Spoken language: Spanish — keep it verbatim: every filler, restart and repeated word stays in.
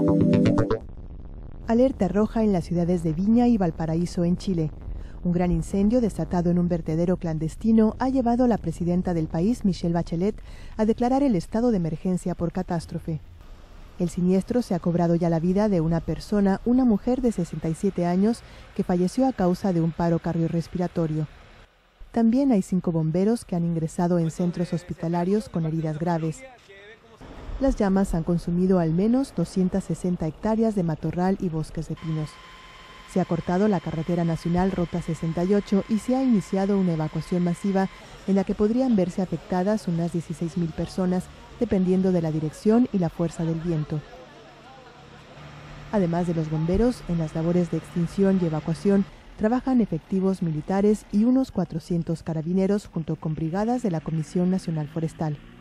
Alerta roja en las ciudades de Viña y Valparaíso, en Chile. Un gran incendio desatado en un vertedero clandestino ha llevado a la presidenta del país, Michelle Bachelet, a declarar el estado de emergencia por catástrofe. El siniestro se ha cobrado ya la vida de una persona, una mujer de sesenta y siete años, que falleció a causa de un paro cardiorrespiratorio. También hay cinco bomberos que han ingresado en centros hospitalarios con heridas graves. Las llamas han consumido al menos doscientas sesenta hectáreas de matorral y bosques de pinos. Se ha cortado la carretera nacional Ruta sesenta y ocho y se ha iniciado una evacuación masiva en la que podrían verse afectadas unas dieciséis mil personas, dependiendo de la dirección y la fuerza del viento. Además de los bomberos, en las labores de extinción y evacuación trabajan efectivos militares y unos cuatrocientos carabineros junto con brigadas de la Comisión Nacional Forestal.